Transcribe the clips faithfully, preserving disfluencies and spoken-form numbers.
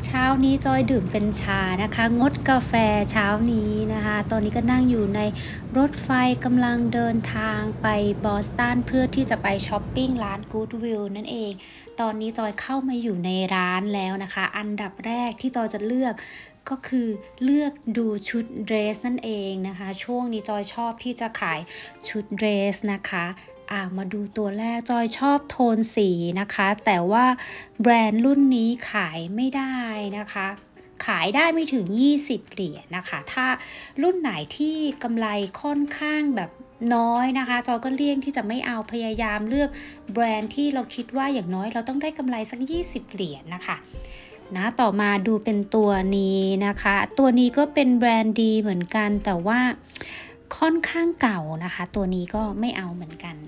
เช้านี้จอยดื่มเป็นชานะคะงดกาแฟเช้านี้นะคะตอนนี้ก็นั่งอยู่ในรถไฟกำลังเดินทางไปบอสตันเพื่อที่จะไปช้อปปิ้งร้าน Goodwill นั่นเองตอนนี้จอยเข้ามาอยู่ในร้านแล้วนะคะอันดับแรกที่จอยจะเลือกก็คือเลือกดูชุดเดรสนั่นเองนะคะช่วงนี้จอยชอบที่จะขายชุดเดรสนะคะอ่ามาดูตัวแรกจอยชอบโทนสีนะคะแต่ว่าแบรนด์รุ่นนี้ขายไม่ได้นะคะขายได้ไม่ถึงยี่สิบเหรียญนะคะถ้ารุ่นไหนที่กำไรค่อนข้างแบบน้อยนะคะจอยก็เลี่ยงที่จะไม่เอาพยายามเลือกแบรนด์ที่เราคิดว่าอย่างน้อยเราต้องได้กำไรสักยี่สิบเหรียญนะคะนะต่อมาดูเป็นตัวนี้นะคะตัวนี้ก็เป็นแบรนด์ดีเหมือนกันแต่ว่าค่อนข้างเก่านะคะตัวนี้ก็ไม่เอาเหมือนกัน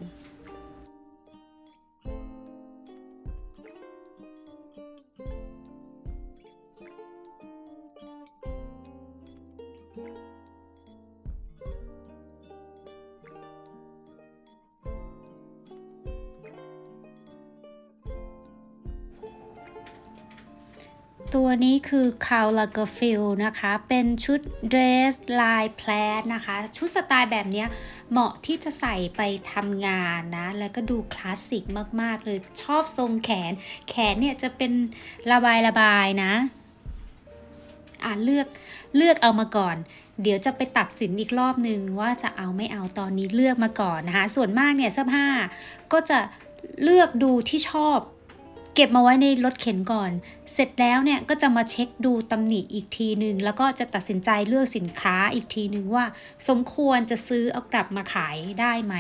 ตัวนี้คือ Karl Lagerfeld นะคะเป็นชุดเดรสลายแพลดนะคะชุดสไตล์แบบนี้เหมาะที่จะใส่ไปทำงานนะแล้วก็ดูคลาสสิกมากๆเลยชอบทรงแขนแขนเนี่ยจะเป็นระบายระบายนะอ่ะเลือกเลือกเอามาก่อนเดี๋ยวจะไปตัดสินอีกรอบนึงว่าจะเอาไม่เอาตอนนี้เลือกมาก่อนนะคะส่วนมากเนี่ยเสื้อผ้าก็จะเลือกดูที่ชอบเก็บมาไว้ในรถเข็นก่อนเสร็จแล้วเนี่ยก็จะมาเช็คดูตำหนิอีกทีหนึ่งแล้วก็จะตัดสินใจเลือกสินค้าอีกทีหนึ่งว่าสมควรจะซื้อเอากลับมาขายได้ไหม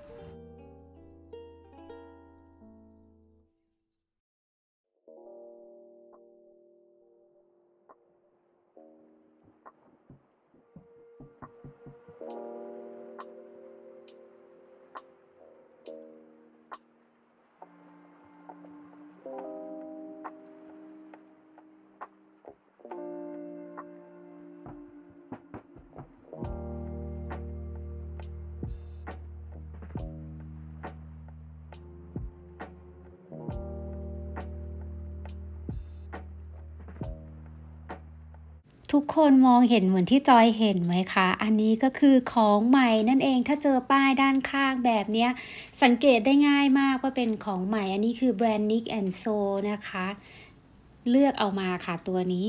ทุกคนมองเห็นเหมือนที่จอยเห็นไหมคะอันนี้ก็คือของใหม่นั่นเองถ้าเจอป้ายด้านข้างแบบนี้สังเกตได้ง่ายมากว่าเป็นของใหม่อันนี้คือแบรนด์ Nick and Soul นะคะเลือกเอามาค่ะตัวนี้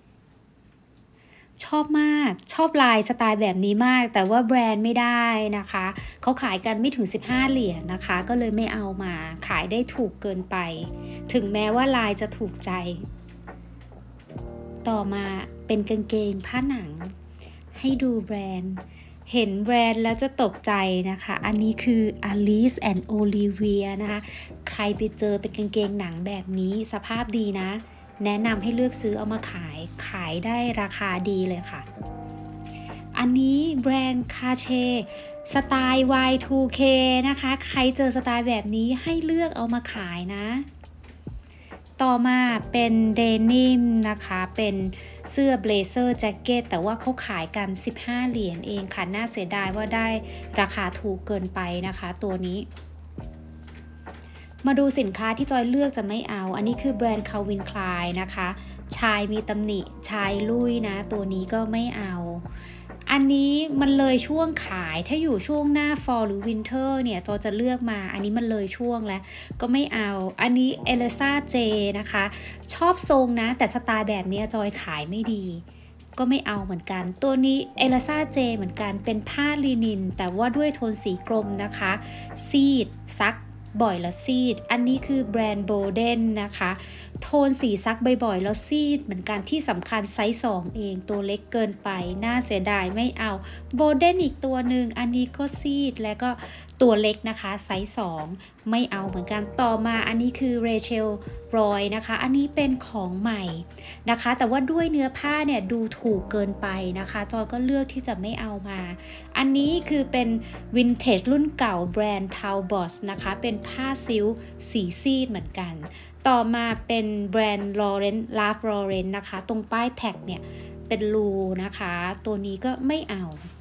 ชอบมากชอบลายสไตล์แบบนี้มากแต่ว่าแบรนด์ไม่ได้นะคะเขาขายกันไม่ถึงสิบห้าเหรียญนะคะก็เลยไม่เอามาขายได้ถูกเกินไปถึงแม้ว่าลายจะถูกใจต่อมาเป็นกางเกงผ้าหนังให้ดูแบรนด์เห็นแบรนด์แล้วจะตกใจนะคะอันนี้คือ Alice and Olivia นะคะใครไปเจอเป็นกางเกงหนังแบบนี้สภาพดีนะแนะนำให้เลือกซื้อเอามาขายขายได้ราคาดีเลยค่ะอันนี้แบรนด์คาเชสไตล์ วาย ทู เค นะคะใครเจอสไตล์แบบนี้ให้เลือกเอามาขายนะต่อมาเป็นเดนิมนะคะเป็นเสื้อเบลเซอร์แจ็คเก็ตแต่ว่าเขาขายกันสิบห้าเหรียญเองค่ะน่าเสียดายว่าได้ราคาถูกเกินไปนะคะตัวนี้มาดูสินค้าที่จอยเลือกจะไม่เอาอันนี้คือแบรนด์ Calvin Klein นะคะชายมีตำหนิชายลุยนะตัวนี้ก็ไม่เอาอันนี้มันเลยช่วงขายถ้าอยู่ช่วงหน้า fall หรือ winter เนี่ยจอยจะเลือกมาอันนี้มันเลยช่วงแล้วก็ไม่เอาอันนี้ Elisa J นะคะชอบทรงนะแต่สไตล์แบบนี้จอยขายไม่ดีก็ไม่เอาเหมือนกันตัวนี้ Elisa J เหมือนกันเป็นผ้าลินินแต่ว่าด้วยโทนสีกรมนะคะซีดซักบ่อยแล้วซีดอันนี้คือแบรนด์โบเดนนะคะโทนสีซักบ่อยๆแล้วซีดเหมือนกันที่สำคัญไซส์สองเองตัวเล็กเกินไปน่าเสียดายไม่เอาโบเดนอีกตัวหนึ่งอันนี้ก็ซีดและก็ตัวเล็กนะคะไซส์สองไม่เอาเหมือนกันต่อมาอันนี้คือเรเชลรอยนะคะอันนี้เป็นของใหม่นะคะแต่ว่าด้วยเนื้อผ้าเนี่ยดูถูกเกินไปนะคะจอยก็เลือกที่จะไม่เอามาอันนี้คือเป็นวินเทจรุ่นเก่าแบรนด์ Talbot นะคะเป็นผ้าซิลสีซีดเหมือนกันต่อมาเป็นแบรนด์ Lauren Ralph Lauren นะคะตรงป้ายแท็กเนี่ยเป็นรูนะคะตัวนี้ก็ไม่เอา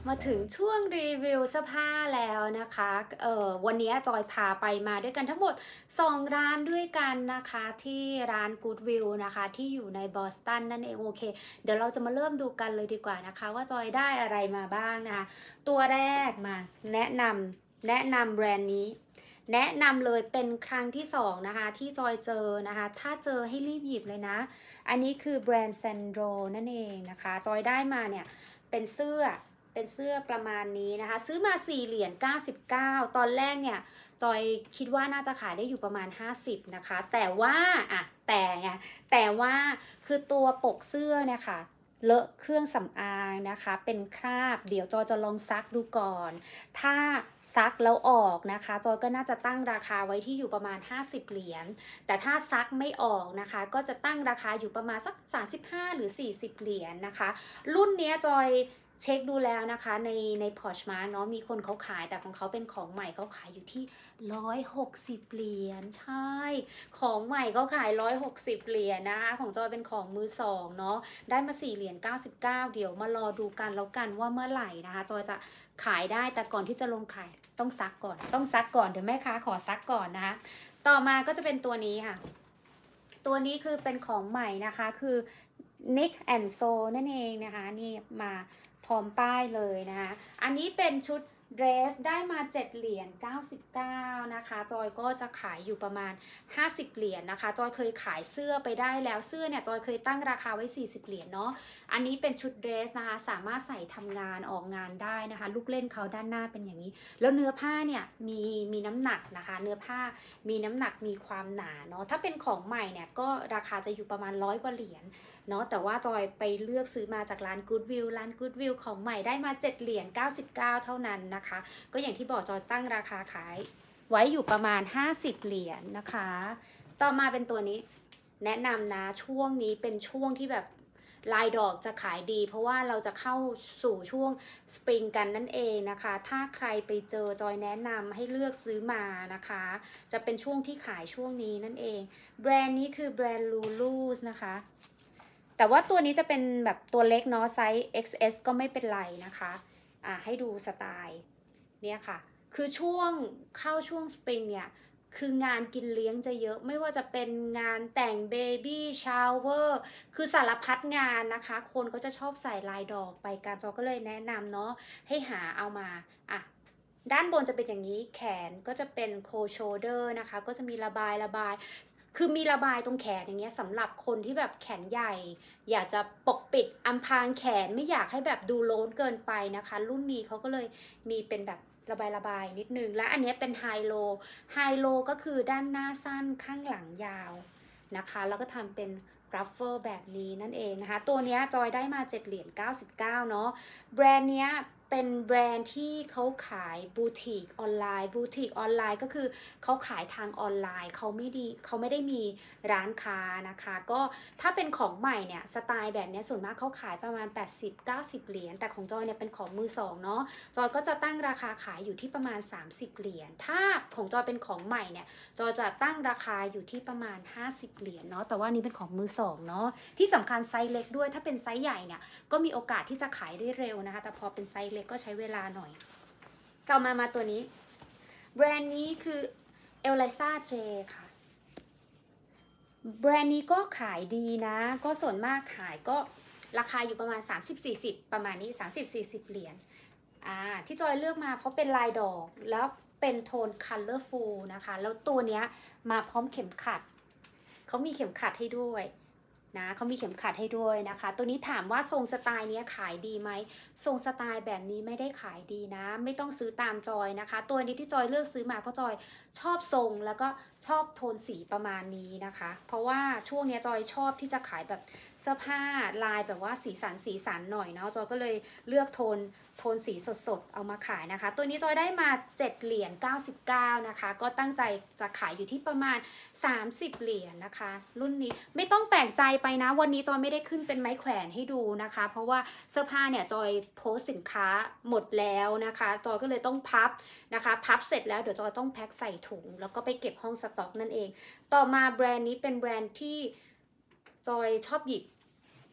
มาถึงช่วงรีวิวเสื้อผ้าแล้วนะคะเอ่อวันนี้จอยพาไปมาด้วยกันทั้งหมดสองร้านด้วยกันนะคะที่ร้าน Goodwill นะคะที่อยู่ในบอสตันนั่นเองโอเคเดี๋ยวเราจะมาเริ่มดูกันเลยดีกว่านะคะว่าจอยได้อะไรมาบ้างนะคะตัวแรกมาแนะนำแนะนำแบรนด์นี้แนะนำเลยเป็นครั้งที่สองนะคะที่จอยเจอนะคะถ้าเจอให้รีบหยิบเลยนะอันนี้คือแบรนด์เซนโดรนั่นเองนะคะจอยได้มาเนี่ยเป็นเสื้อเป็นเสื้อประมาณนี้นะคะซื้อมาสี่เหรียญเก้าสิบเก้าตอนแรกเนี่ยจอยคิดว่าน่าจะขายได้อยู่ประมาณห้าสิบนะคะแต่ว่าอะแต่ไงแต่ว่าคือตัวปกเสื้อเนี่ยค่ะเลอะเครื่องสำอางนะคะเป็นคราบเดี๋ยวจอยจะลองซักดูก่อนถ้าซักแล้วออกนะคะจอยก็น่าจะตั้งราคาไว้ที่อยู่ประมาณห้าสิบเหรียญแต่ถ้าซักไม่ออกนะคะก็จะตั้งราคาอยู่ประมาณสักสามสิบห้าหรือสี่สิบเหรียญนะคะรุ่นนี้จอยเช็คดูแล้วนะคะในใน Poshmark เนาะมีคนเขาขายแต่ของเขาเป็นของใหม่เขาขายอยู่ที่หนึ่งร้อยหกสิบเหรียญใช่ของใหม่เขาขายหนึ่งร้อยหกสิบเหรียญนะคะของจอยเป็นของมือสองเนาะได้มาสี่เหรียญเก้าสิบเก้าเดี๋ยวมารอดูกันแล้วกันว่าเมื่อไหร่นะคะจอยจะขายได้แต่ก่อนที่จะลงขายต้องซักก่อนต้องซักก่อนเดี๋ยวแม่ค้าขอซักก่อนนะคะต่อมาก็จะเป็นตัวนี้ค่ะตัวนี้คือเป็นของใหม่นะคะคือ Nick and So นั่นเองนะคะนี่มาพร้อมป้ายเลยนะคะอันนี้เป็นชุดเดรสได้มาเจ็ดเหรียญเก้าสิบเก้านะคะจอยก็จะขายอยู่ประมาณห้าสิบเหรียญนะคะจอยเคยขายเสื้อไปได้แล้วเสื้อเนี่ยจอยเคยตั้งราคาไว้สี่สิบเหรียญเนาะอันนี้เป็นชุดเดรสนะคะสามารถใส่ทำงานออกงานได้นะคะลูกเล่นเขาด้านหน้าเป็นอย่างนี้แล้วเนื้อผ้าเนี่ยมีมีน้ำหนักนะคะเนื้อผ้ามีน้ำหนักมีความหนาเนาะถ้าเป็นของใหม่เนี่ยก็ราคาจะอยู่ประมาณร้อยกว่าเหรียญเนาะแต่ว่าจอยไปเลือกซื้อมาจากร้าน Goodwill ร้าน Goodwill ของใหม่ได้มาเจ็ดเหรียญเก้าสิบเก้าเท่านั้นนะคะก็อย่างที่บอกจอยตั้งราคาขายไว้อยู่ประมาณห้าสิบเหรียญนะคะต่อมาเป็นตัวนี้แนะนำนะช่วงนี้เป็นช่วงที่แบบลายดอกจะขายดีเพราะว่าเราจะเข้าสู่ช่วงสปริงกันนั่นเองนะคะถ้าใครไปเจอจอยแนะนำให้เลือกซื้อมานะคะจะเป็นช่วงที่ขายช่วงนี้นั่นเองแบรนด์นี้คือแบรนด์ Lulu's นะคะแต่ว่าตัวนี้จะเป็นแบบตัวเล็กเนาะไซส์ เอ็กซ์ เอส ก็ไม่เป็นไรนะคะอ่ะให้ดูสไตล์เนี่ยค่ะคือช่วงเข้าช่วงสปริงเนี่ยคืองานกินเลี้ยงจะเยอะไม่ว่าจะเป็นงานแต่งเบบี้ชาวเวอร์คือสารพัดงานนะคะคนก็จะชอบใส่ลายดอกไปกันจอก็เลยแนะนำเนาะให้หาเอามาอ่ะด้านบนจะเป็นอย่างนี้แขนก็จะเป็นโคโชเดอร์นะคะก็จะมีระบายระบายคือมีระบายตรงแขนอย่างเงี้ยสำหรับคนที่แบบแขนใหญ่อยากจะปกปิดอำพรางแขนไม่อยากให้แบบดูโล้นเกินไปนะคะรุ่นนี้เขาก็เลยมีเป็นแบบระบายระบายนิดนึงและอันนี้เป็นไฮโลไฮโลก็คือด้านหน้าสั้นข้างหลังยาวนะคะแล้วก็ทำเป็นรัฟเฟิลแบบนี้นั่นเองนะคะตัวนี้จอยได้มาเจ็ดเหรียญเก้าสิบเก้าเนาะแบรนด์เนี้ยเป็นแบรนด์ที่เขาขายบูติกออนไลน์บูติกออนไลน์ก็คือเขาขายทางออนไลน์เขาไม่ดีเขาไม่ได้มีร้านค้านะคะก็ถ้าเป็นของใหม่เนี่ยสไตล์แบบนี้ส่วนมากเขาขายประมาณ แปดสิบ เก้าสิบ เหรียญแต่ของจอยเนี่ยเป็นของมือสองเนาะจอยก็จะตั้งราคาขายอยู่ที่ประมาณสามสิบเหรียญถ้าของจอยเป็นของใหม่เนี่ยจอยจะตั้งราคาอยู่ที่ประมาณห้าสิบเหรียญเนาะแต่ว่านี้เป็นของมือสองเนาะที่สำคัญไซส์เล็กด้วยถ้าเป็นไซส์ใหญ่เนี่ยก็มีโอกาสที่จะขายได้เร็วนะคะแต่พอเป็นไซส์เล็กก็ใช้เวลาหน่อยต่อมามาตัวนี้แบรนด์นี้คือเอลไลซ่าเจค่ะแบรนด์นี้ก็ขายดีนะก็ส่วนมากขายก็ราคาอยู่ประมาณ สามสิบ สี่สิบ ประมาณนี้ สามสิบ สี่สิบ เหรียญอ่าที่จอยเลือกมาเพราะเป็นลายดอกแล้วเป็นโทน colorful นะคะแล้วตัวเนี้ยมาพร้อมเข็มขัดเขามีเข็มขัดให้ด้วยนะเขามีเข็มขัดให้ด้วยนะคะตัวนี้ถามว่าทรงสไตล์นี้ขายดีไหมทรงสไตล์แบบนี้ไม่ได้ขายดีนะไม่ต้องซื้อตามจอยนะคะตัวนี้ที่จอยเลือกซื้อมาเพราะจอยชอบทรงแล้วก็ชอบโทนสีประมาณนี้นะคะเพราะว่าช่วงนี้จอยชอบที่จะขายแบบเสื้อผ้าลายแบบว่าสีสันสีสันหน่อยเนาะจอยก็เลยเลือกโทนโทนสีสดๆเอามาขายนะคะตัวนี้จอยได้มาเจ็ดเหรียญเก้าสิบเก้านะคะก็ตั้งใจจะขายอยู่ที่ประมาณสามสิบเหรียญนะคะรุ่นนี้ไม่ต้องแปลกใจไปนะวันนี้จอยไม่ได้ขึ้นเป็นไม้แขวนให้ดูนะคะเพราะว่าเสื้อผ้าเนี่ยจอยโพสสินค้าหมดแล้วนะคะจอยก็เลยต้องพับนะคะพับเสร็จแล้วเดี๋ยวจอยต้องแพ็คใส่ถุงแล้วก็ไปเก็บห้องสต็อกนั่นเองต่อมาแบรนด์นี้เป็นแบรนด์ที่จอยชอบหยิบ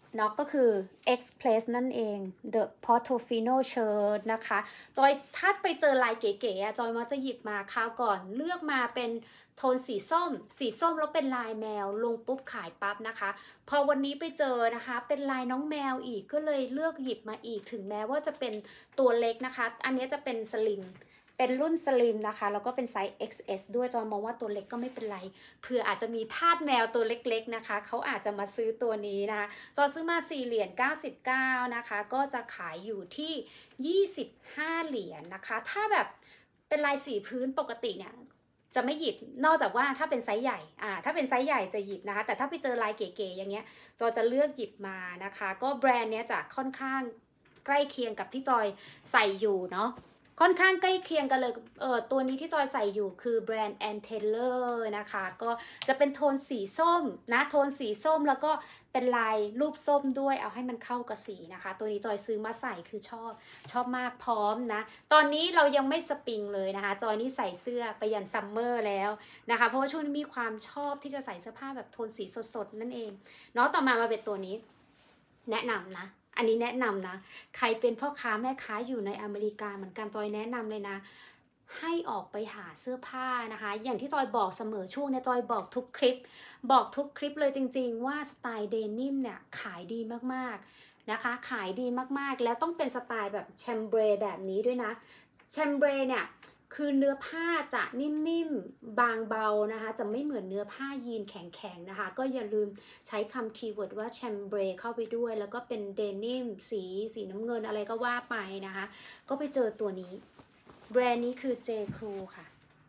เนาะก็คือ Express นั่นเอง The Portofino Shirt นะคะจอยถ้าไปเจอลายเก๋ๆอะจอยมักจะหยิบมาคราวก่อนเลือกมาเป็นโทนสีส้มสีส้มแล้วเป็นลายแมวลงปุ๊บขายปั๊บนะคะพอวันนี้ไปเจอนะคะเป็นลายน้องแมวอีกก็เลยเลือกหยิบมาอีกถึงแม้ว่าจะเป็นตัวเล็กนะคะอันนี้จะเป็นสลิมเป็นรุ่นสลิมนะคะแล้วก็เป็นไซส์ เอ็กซ์ เอส ด้วยจอยมองว่าตัวเล็กก็ไม่เป็นไรเผื่ออาจจะมีทาสแมวตัวเล็กๆนะคะเขาอาจจะมาซื้อตัวนี้นะคะจอยซื้อมาสี่เหรียญเก้าสิบเก้านะคะก็จะขายอยู่ที่ยี่สิบห้าเหรียญนะคะถ้าแบบเป็นลายสีพื้นปกติเนี่ยจะไม่หยิบนอกจากว่าถ้าเป็นไซส์ใหญ่อ่าถ้าเป็นไซส์ใหญ่จะหยิบนะคะแต่ถ้าไปเจอลายเก๋ๆอย่างเงี้ยจอยจะเลือกหยิบมานะคะก็แบรนด์เนี้ยจะค่อนข้างใกล้เคียงกับที่จอยใส่อยู่เนาะค่อนข้างใกล้เคียงกันเลยเออตัวนี้ที่จอยใส่อยู่คือแบรนด์ Ann Taylor นะคะก็จะเป็นโทนสีส้มนะโทนสีส้มแล้วก็เป็นลายรูปส้มด้วยเอาให้มันเข้ากับสีนะคะตัวนี้จอยซื้อมาใส่คือชอบชอบมากพร้อมนะตอนนี้เรายังไม่สปริงเลยนะคะจอยนี่ใส่เสื้อไปยันซัมเมอร์แล้วนะคะเพราะว่าช่วงนี้มีความชอบที่จะใส่เสื้อผ้าแบบโทนสีสดๆนั่นเองเนาะต่อมามาเป็นตัวนี้แนะนำนะอันนี้แนะนำนะใครเป็นพ่อค้าแม่ค้าอยู่ในอเมริกาเหมือนกันจอยแนะนำเลยนะให้ออกไปหาเสื้อผ้านะคะอย่างที่จอยบอกเสมอช่วงนี้จอยบอกทุกคลิปบอกทุกคลิปเลยจริงๆว่าสไตล์เดนิมเนี่ยขายดีมากๆนะคะขายดีมากๆแล้วต้องเป็นสไตล์แบบแชมเบรแบบนี้ด้วยนะแชมเบรเนี่ยคือเนื้อผ้าจะนิ่มๆบางเบานะคะจะไม่เหมือนเนื้อผ้ายีนแข็งๆนะคะก็อย่าลืมใช้คำคีย์เวิร์ดว่าแชมเบรเข้าไปด้วยแล้วก็เป็นเดนิมสีสีน้ำเงินอะไรก็ว่าไปนะคะก็ไปเจอตัวนี้แบรนด์นี้คือ J. Crew ค่ะ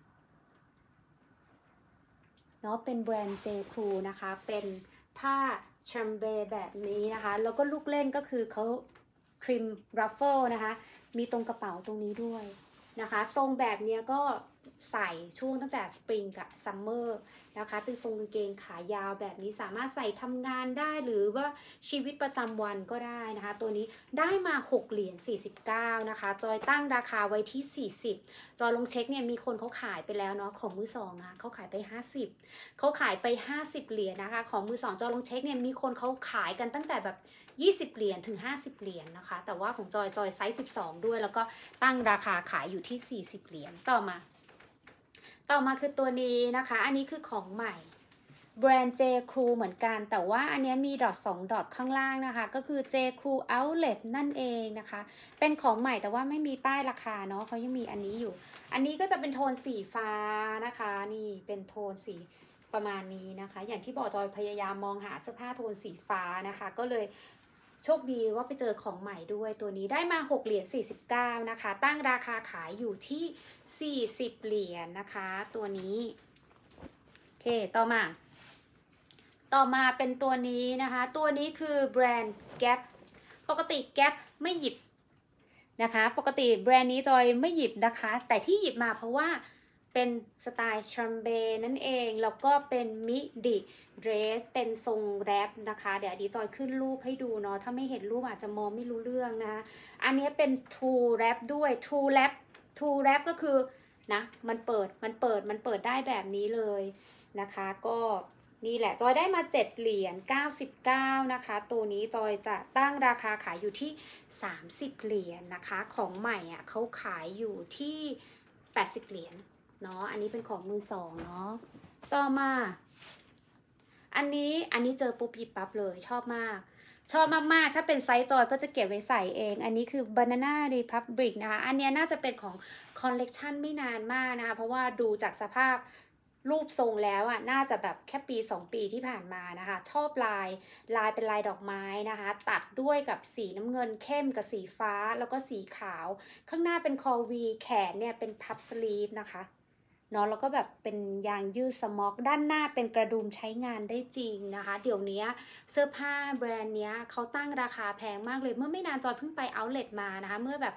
เนาะเป็นแบรนด์ J. Crew นะคะเป็นผ้าแชมเบรแบบนี้นะคะแล้วก็ลูกเล่นก็คือเขาทริมรัฟเฟิลนะคะมีตรงกระเป๋าตรงนี้ด้วยนะคะทรงแบบนี้ก็ใส่ช่วงตั้งแต่สปริงกับซัมเมอร์นะคะเป็นทรงกางเกงขายาวแบบนี้สามารถใส่ทำงานได้หรือว่าชีวิตประจำวันก็ได้นะคะตัวนี้ได้มาหกเหรียญสี่สิบเก้านะคะจอยตั้งราคาไว้ที่สี่สิบจอยลงเช็คเนี่ยมีคนเขาขายไปแล้วเนาะของมือสองนะเขาขายไปห้าสิบเขาขายไปห้าสิบเหรียญนะคะของมือสองจอยลงเช็คเนี่ยมีคนเขาขายกันตั้งแต่แบบยี่สิบเหรียญถึงห้าสิบเหรียญนะคะแต่ว่าของจอยจอยไซส์สิบสองด้วยแล้วก็ตั้งราคาขายอยู่ที่สี่สิบเหรียญต่อมาต่อมาคือตัวนี้นะคะอันนี้คือของใหม่แบรนด์ J. Crew เหมือนกันแต่ว่าอันนี้มีดอทสองดอทข้างล่างนะคะก็คือ J. Crew Outlet นั่นเองนะคะเป็นของใหม่แต่ว่าไม่มีป้ายราคาเนาะเขายังมีอันนี้อยู่อันนี้ก็จะเป็นโทนสีฟ้านะคะนี่เป็นโทนสีประมาณนี้นะคะอย่างที่บอกจอยพยายามมองหาเสื้อผ้าโทนสีฟ้านะคะก็เลยโชคดีว่าไปเจอของใหม่ด้วยตัวนี้ได้มาหกเหรียญสี่สิบเก้านะคะตั้งราคาขายอยู่ที่สี่สิบเหรียญนะคะตัวนี้โอเคต่อมาต่อมาเป็นตัวนี้นะคะตัวนี้คือแบรนด์ Gap ปกติ Gap ไม่หยิบนะคะปกติแบรนด์นี้จอยไม่หยิบนะคะแต่ที่หยิบมาเพราะว่าเป็นสไตล์แชมเบร์นั่นเองแล้วก็เป็นมิดิเดรสเป็นทรงแรปนะคะเดี๋ยวดีจอยขึ้นรูปให้ดูเนาะถ้าไม่เห็นรูปอาจจะมองไม่รู้เรื่องนะอันนี้เป็น True Wrap ด้วย True Wrap True Wrap ก็คือนะมันเปิดมันเปิดมันเปิดได้แบบนี้เลยนะคะก็นี่แหละจอยได้มาเจ็ดเหรียญเก้าสิบเก้านะคะตัวนี้จอยจะตั้งราคาขายอยู่ที่สามสิบเหรียญนะคะของใหม่อ่ะเขาขายอยู่ที่แปดสิบเหรียญเนาะอันนี้เป็นของมือสองเนาะต่อมาอันนี้อันนี้เจอปุ๊บหยิบปั๊บเลยชอบมากชอบมากๆถ้าเป็นไซส์จอยก็จะเก็บไว้ใส่เองอันนี้คือ Banana Republic นะคะอันนี้น่าจะเป็นของคอลเลกชันไม่นานมากนะคะเพราะว่าดูจากสภาพรูปทรงแล้วอ่ะน่าจะแบบแค่ปีสองปีที่ผ่านมานะคะชอบลายลายเป็นลายดอกไม้นะคะตัดด้วยกับสีน้ำเงินเข้มกับสีฟ้าแล้วก็สีขาวข้างหน้าเป็นคอวีแขนเนี่ยเป็นพับสลีฟนะคะเนาะแล้วก็แบบเป็นยางยืดสม็อกด้านหน้าเป็นกระดุมใช้งานได้จริงนะคะเดี๋ยวนี้เสื้อผ้าแบรนด์เนี้ยเขาตั้งราคาแพงมากเลยเมื่อไม่นานจอยเพิ่งไปเอาท์เลทมานะคะเมื่อแบบ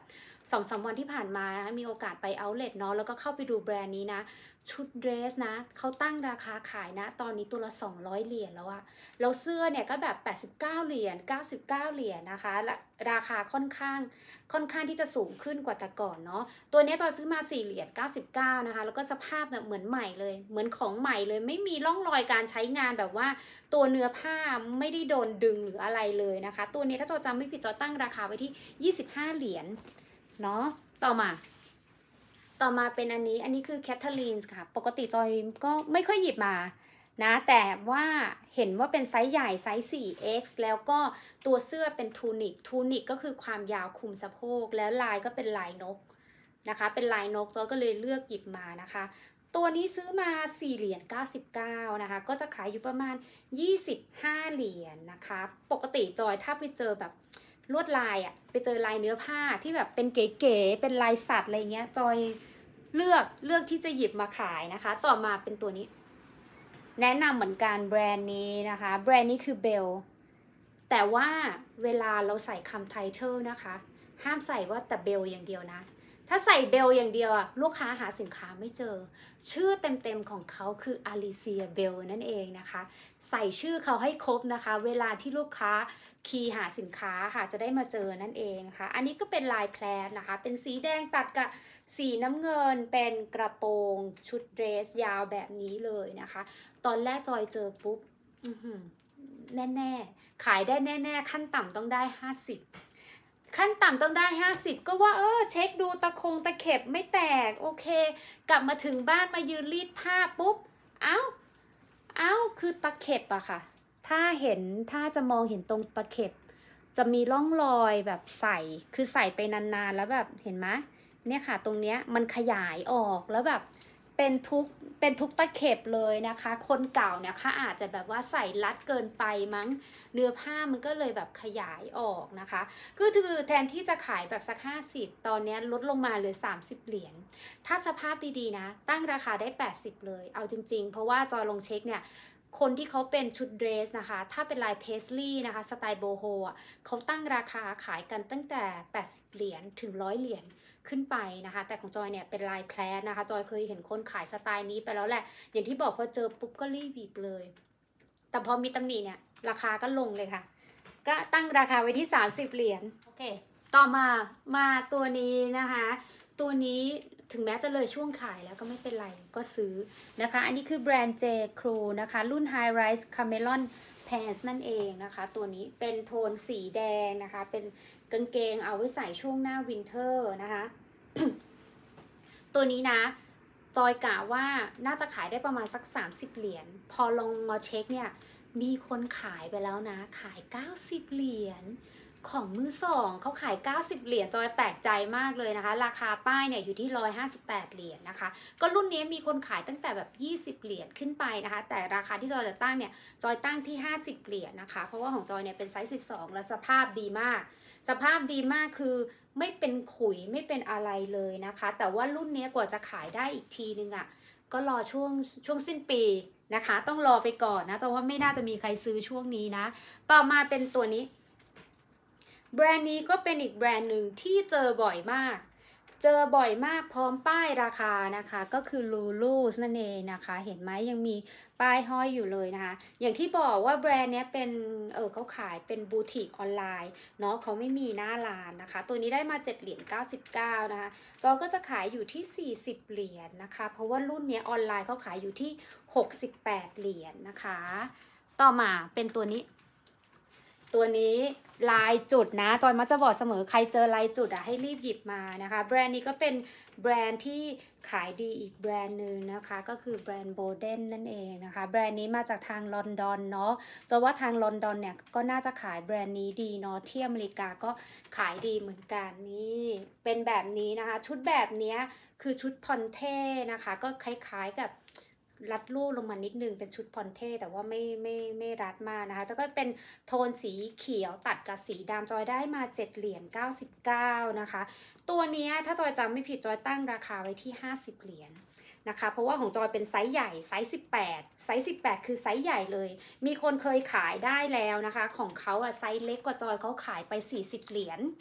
สองสามวันที่ผ่านมานะมีโอกาสไปเอาท์เลทเนาะแล้วก็เข้าไปดูแบรนด์นี้นะชุดเดรสนะเขาตั้งราคาขายนะตอนนี้ตัวละสองร้อยเหรียญแล้วอะแล้วเสื้อเนี่ยก็แบบแปดสิบเก้าเหรียญเก้าสิบเก้าเหรียญนะคะและราคาค่อนข้างค่อนข้างที่จะสูงขึ้นกว่าแต่ก่อนเนาะตัวนี้จอยซื้อมาสี่เหรียญเก้าสิบเก้านะคะแล้วก็สภาพแบบเหมือนใหม่เลยเหมือนของใหม่เลยไม่มีร่องรอยการใช้งานแบบว่าตัวเนื้อผ้าไม่ได้โดนดึงหรืออะไรเลยนะคะตัวนี้ถ้าจอยจำไม่ผิดจอยตั้งราคาไว้ที่ยี่สิบห้าเหรียญเนาะต่อมาต่อมาเป็นอันนี้อันนี้คือแคทเธอรีนค่ะปกติจอยก็ไม่ค่อยหยิบมานะแต่ว่าเห็นว่าเป็นไซส์ใหญ่ไซส์ โฟร์ เอ็กซ์ แล้วก็ตัวเสื้อเป็นทูนิกทูนิกก็คือความยาวคลุมสะโพกแล้วลายก็เป็นลายนกนะคะเป็นลายนกจอยก็เลยเลือกหยิบมานะคะตัวนี้ซื้อมาสี่เหรียญเก้าสิบเก้านะคะก็จะขายอยู่ประมาณยี่สิบห้าเหรียญนะคะปกติจอยถ้าไปเจอแบบลวดลายอะไปเจอลายเนื้อผ้าที่แบบเป็นเก๋ๆเป็นลายสัตว์อะไรเงี้ยจอยเลือกเลือกที่จะหยิบมาขายนะคะต่อมาเป็นตัวนี้แนะนำเหมือนกันแบรนด์นี้นะคะแบรนด์นี้คือเบลแต่ว่าเวลาเราใส่คำไทเทลนะคะห้ามใส่ว่าแต่เบลอย่างเดียวนะถ้าใส่เบลอย่างเดียวอะลูกค้าหาสินค้าไม่เจอชื่อเต็มๆของเขาคืออลิเซียเบลนั่นเองนะคะใส่ชื่อเขาให้ครบนะคะเวลาที่ลูกค้าคีย์หาสินค้าค่ะจะได้มาเจอนั่นเองนะคะอันนี้ก็เป็นลายแพลนนะคะเป็นสีแดงตัดกับสีน้ำเงินเป็นกระโปรงชุดเดรสยาวแบบนี้เลยนะคะตอนแรกจอยเจอปุ๊บแน่ๆขายได้แน่ๆขั้นต่ำต้องได้ห้าสิบขั้นต่ำต้องได้ห้าสิบก็ว่าเออเช็คดูตะคงตะเข็บไม่แตกโอเคกลับมาถึงบ้านมายืนรีดผ้าปุ๊บเอ้าเอ้าคือตะเข็บอะค่ะถ้าเห็นถ้าจะมองเห็นตรงตะเข็บจะมีร่องรอยแบบใส่คือใส่ไปนานๆแล้วแบบเห็นไหมเนี่ยค่ะตรงเนี้ยมันขยายออกแล้วแบบเป็นทุกเป็นทุกตะเข็บเลยนะคะคนเก่าเนี่ยค่ะอาจจะแบบว่าใส่รัดเกินไปมั้งเนื้อผ้ามันก็เลยแบบขยายออกนะคะก็คือแทนที่จะขายแบบสักห้าสิบตอนนี้ลดลงมาเหลือสามสิบเหรียญถ้าสภาพดีๆนะตั้งราคาได้แปดสิบเลยเอาจริงๆเพราะว่าจอยลงเช็คเนี่ยคนที่เขาเป็นชุดเดรสนะคะถ้าเป็นลายเพสลี่นะคะสไตล์โบโฮอ่ะเขาตั้งราคาขายกันตั้งแต่แปดสิบเหรียญถึงหนึ่งร้อยเหรียญขึ้นไปนะคะแต่ของจอยเนี่ยเป็นลายแพลนนะคะจอยเคยเห็นคนขายสไตล์นี้ไปแล้วแหละอย่างที่บอกพอเจอปุ๊บก็รีบหยิบเลยแต่พอมีตำหนิเนี่ยราคาก็ลงเลยค่ะก็ตั้งราคาไว้ที่สามสิบเหรียญโอเคต่อมามาตัวนี้นะคะตัวนี้ถึงแม้จะเลยช่วงขายแล้วก็ไม่เป็นไรก็ซื้อนะคะอันนี้คือแบรนด์ J. Crew นะคะรุ่น High Rise Camelon Pants นั่นเองนะคะตัวนี้เป็นโทนสีแดงนะคะเป็นกางเกงเอาไว้ใส่ช่วงหน้าวินเทอร์นะคะ ตัวนี้นะจอยกะว่าน่าจะขายได้ประมาณสักสามสิบเหรียญพอลองมาเช็คเนี่ยมีคนขายไปแล้วนะขายเก้าสิบเหรียญของมือสองเขาขายเก้าสิบเหรียญจอยแปลกใจมากเลยนะคะราคาป้ายเนี่ยอยู่ที่หนึ่งร้อยห้าสิบแปดเหรียญนะคะก็รุ่นนี้มีคนขายตั้งแต่แบบยี่สิบเหรียญขึ้นไปนะคะแต่ราคาที่จอยจะตั้งเนี่ยจอยตั้งที่ห้าสิบเหรียญนะคะเพราะว่าของจอยเนี่ยเป็นไซส์สิบสองและสภาพดีมากสภาพดีมากคือไม่เป็นขุยไม่เป็นอะไรเลยนะคะแต่ว่ารุ่นนี้กว่าจะขายได้อีกทีนึงอ่ะก็รอช่วงช่วงสิ้นปีนะคะต้องรอไปก่อนนะแต่ว่าไม่น่าจะมีใครซื้อช่วงนี้นะต่อมาเป็นตัวนี้แบรนด์นี้ก็เป็นอีกแบรนด์หนึ่งที่เจอบ่อยมากเจอบ่อยมากพร้อมป้ายราคานะคะก็คือ Lulu's นั่นเองนะคะเห็นไหมยังมีป้ายห้อยอยู่เลยนะคะอย่างที่บอกว่าแบรนด์นี้เป็นเออเขาขายเป็นบูติกออนไลน์เนาะเขาไม่มีหน้าร้านนะคะตัวนี้ได้มาเจ็ดเหรียญเก้าสิบเก้านะคะจอก็จะขายอยู่ที่สี่สิบเหรียญนะคะเพราะว่ารุ่นนี้ออนไลน์เขาขายอยู่ที่หกสิบแปดเหรียญนะคะต่อมาเป็นตัวนี้ตัวนี้ลายจุดนะจอยมักจะบอกเสมอใครเจอลายจุดอะให้รีบหยิบมานะคะแบรนด์นี้ก็เป็นแบรนด์ที่ขายดีอีกแบรนด์หนึ่งนะคะก็คือแบรนด์โบเดนนั่นเองนะคะแบรนด์นี้มาจากทางลอนดอนเนาะจอยว่าทางลอนดอนเนี่ยก็น่าจะขายแบรนด์นี้ดีเนาะที่อเมริกาก็ขายดีเหมือนกันนี่เป็นแบบนี้นะคะชุดแบบนี้คือชุดพอนเท่นะคะก็คล้ายๆกับรัดรูปลงมานิดนึงเป็นชุดพอนเท่แต่ว่าไม่ไม่ไม่รัดมากนะคะจะก็เป็นโทนสีเขียวตัดกับสีดำจอยได้มาเจ็ดเหรียญเก้าสิบเก้านะคะตัวนี้ถ้าจอยจำไม่ผิดจอยตั้งราคาไว้ที่ห้าสิบเหรียญนะคะเพราะว่าของจอยเป็นไซส์ใหญ่ไซส์สิบแปดไซส์สิบแปดคือไซส์ใหญ่เลยมีคนเคยขายได้แล้วนะคะของเขาอะไซส์เล็กกว่าจอยเขาขายไปสี่สิบเหรียญ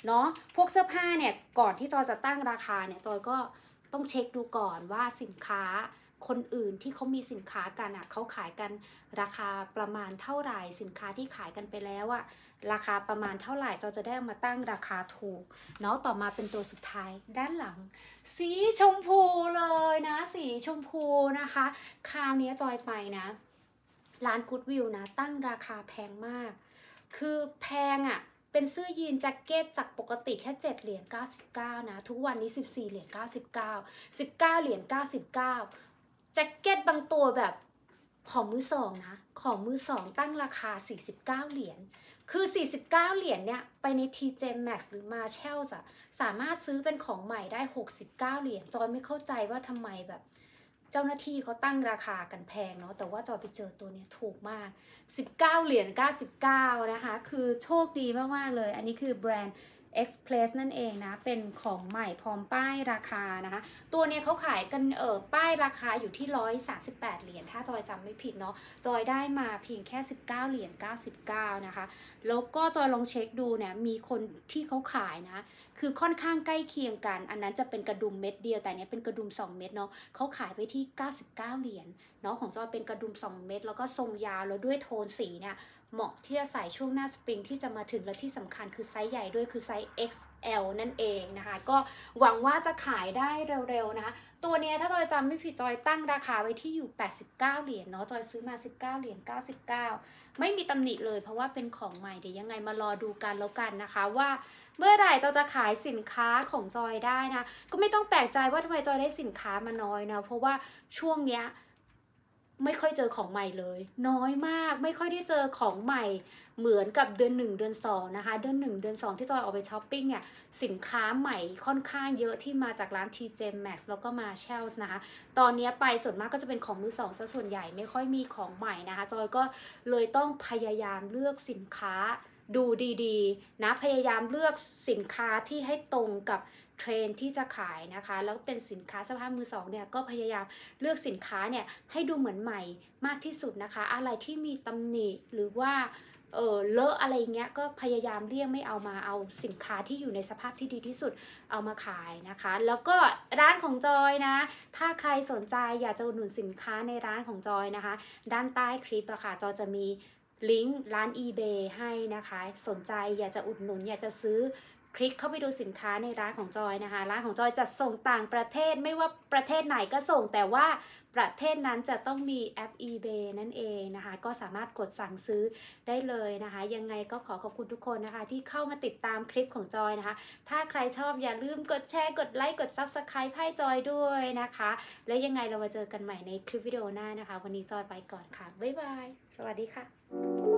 เนาะพวกเสื้อผ้าเนี่ยก่อนที่จอยจะตั้งราคาเนี่ยจอยก็ต้องเช็คดูก่อนว่าสินค้าคนอื่นที่เขามีสินค้ากันอ่ะเขาขายกันราคาประมาณเท่าไหร่สินค้าที่ขายกันไปแล้วอะราคาประมาณเท่าไหร่เราจะได้มาตั้งราคาถูกเนาะต่อมาเป็นตัวสุดท้ายด้านหลังสีชมพูเลยนะสีชมพูนะคะคราวนี้จอยไปนะร้านกู๊ดวิวนะตั้งราคาแพงมากคือแพงอะเป็นเสื้อยีนแจ็คเก็ตจากปกติแค่เจ็ดเหรียญเก้าสิบเก้านะทุกวันนี้สิบสี่เหรียญเก้าสิบเก้า สิบเก้าเหรียญเก้าสิบเก้าแจ็คเก็ตบางตัวแบบของมือสองนะของมือสองตั้งราคาสี่สิบเก้าเหรียญคือสี่สิบเก้าเหรียญเนี่ยไปใน ที เจ Maxx หรือ Marshalls อะสามารถซื้อเป็นของใหม่ได้หกสิบเก้าเหรียญจอยไม่เข้าใจว่าทำไมแบบเจ้าหน้าที่เขาตั้งราคากันแพงเนาะแต่ว่าจอยไปเจอตัวเนี้ยถูกมากสิบเก้าเหรียญเก้าสิบเก้านะคะคือโชคดีมากๆเลยอันนี้คือแบรนด์Express นั่นเองนะเป็นของใหม่พร้อมป้ายราคานะคะตัวเนี้ยเขาขายกันเออป้ายราคาอยู่ที่หนึ่งร้อยสามสิบแปดเหรียญถ้าจอยจำไม่ผิดเนาะจอยได้มาเพียงแค่สิบเก้าเหรียญเก้าสิบเก้านะคะแล้วก็จอยลองเช็คดูเนี่ยมีคนที่เขาขายนะคือค่อนข้างใกล้เคียงกันอันนั้นจะเป็นกระดุมเม็ดเดียวแต่เนี้ยเป็นกระดุมสองเม็ดเนาะเขาขายไปที่เก้าสิบเก้าเหรียญเนาะของจอยเป็นกระดุมสองเม็ดแล้วก็ทรงยาวแล้วด้วยโทนสีเนี่ยเหมาะที่จะใส่ช่วงหน้าสปริงที่จะมาถึงและที่สำคัญคือไซส์ใหญ่ด้วยคือไซส์ เอ็กซ์ แอล นั่นเองนะคะก็หวังว่าจะขายได้เร็วๆนะคะตัวนี้ถ้าจอยจำไม่ผิดจอยตั้งราคาไว้ที่อยู่แปดสิบเก้าเหรียญเนาะจอยซื้อมาสิบเก้าเหรียญเก้าสิบเก้าไม่มีตำหนิเลยเพราะว่าเป็นของใหม่เดี๋ยวยังไงมารอดูกันแล้วกันนะคะว่าเมื่อไหร่เราจะขายสินค้าของจอยได้นะก็ไม่ต้องแปลกใจว่าทำไมจอยได้สินค้ามาน้อยนะเพราะว่าช่วงเนี้ยไม่ค่อยเจอของใหม่เลยน้อยมากไม่ค่อยได้เจอของใหม่เหมือนกับเดือนหนึ่งเดือนสองนะคะเดือนหนึ่งเดือนสองที่จอยออกไปช้อปปิ้งเนี่ยสินค้าใหม่ค่อนข้างเยอะที่มาจากร้าน ที เจ Maxx แล้วก็ Marshalls นะคะตอนนี้ไปส่วนมากก็จะเป็นของมือสองซะส่วนใหญ่ไม่ค่อยมีของใหม่นะคะจอยก็เลยต้องพยายามเลือกสินค้าดูดีๆนะพยายามเลือกสินค้าที่ให้ตรงกับเทรนที่จะขายนะคะแล้วเป็นสินค้าเสื้อผ้ามือสองเนี่ยก็พยายามเลือกสินค้าเนี่ยให้ดูเหมือนใหม่มากที่สุดนะคะอะไรที่มีตำหนิหรือว่าเออเลอะอะไรเงี้ยก็พยายามเลี่ยงไม่เอามาเอาสินค้าที่อยู่ในสภาพที่ดีที่สุดเอามาขายนะคะแล้วก็ร้านของจอยนะถ้าใครสนใจอยากจะอุดหนุนสินค้าในร้านของจอยนะคะด้านใต้คลิปอะค่ะจอยจะมีลิงก์ร้าน eBay ให้นะคะสนใจอยากจะอุดหนุนอยากจะซื้อคลิกเข้าไปดูสินค้าในร้านของจอยนะคะร้านของจอยจะส่งต่างประเทศไม่ว่าประเทศไหนก็ส่งแต่ว่าประเทศนั้นจะต้องมีแอป eBay นั่นเองนะคะก็สามารถกดสั่งซื้อได้เลยนะคะยังไงก็ขอขอบคุณทุกคนนะคะที่เข้ามาติดตามคลิปของจอยนะคะถ้าใครชอบอย่าลืมกดแชร์กดไลค์กด ซับสไครบ์ ให้จอยด้วยนะคะแล้วยังไงเรามาเจอกันใหม่ในคลิปวิดีโอหน้านะคะวันนี้จอยไปก่อนค่ะบ๊ายบายสวัสดีค่ะ